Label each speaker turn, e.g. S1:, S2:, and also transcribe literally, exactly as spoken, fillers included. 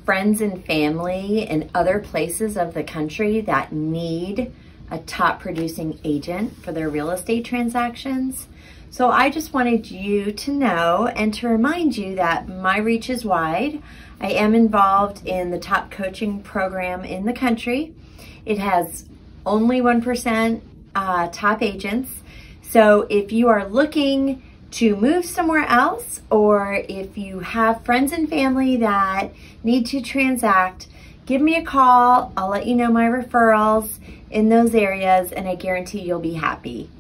S1: friends and family in other places of the country that need a top producing agent for their real estate transactions. So I just wanted you to know and to remind you that my reach is wide. I am involved in the top coaching program in the country. It has only one percent uh, top agents. So if you are looking to move somewhere else, or if you have friends and family that need to transact, give me a call. I'll let you know my referrals in those areas, and I guarantee you'll be happy.